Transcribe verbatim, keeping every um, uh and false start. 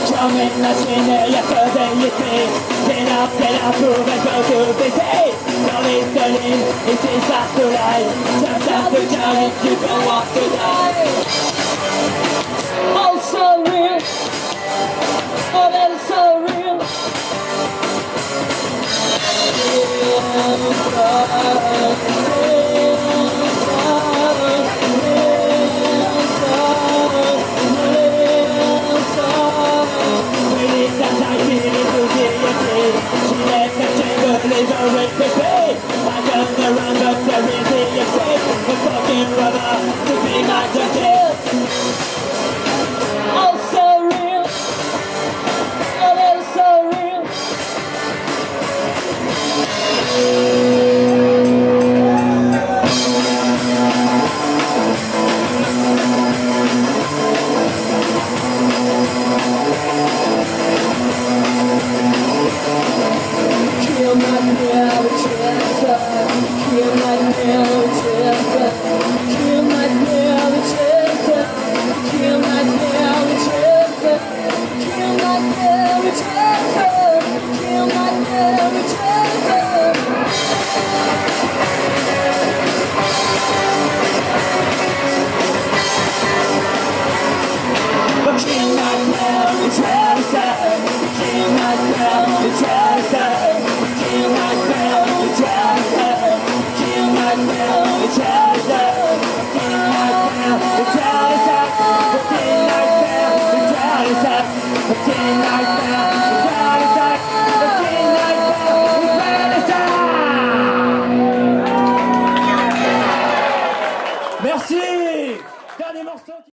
Come in machine, yesterday you see. Then up, then up, prove and go to the sea. Don't listen, it is fast to lie. Just have to tell it, you don't want to die.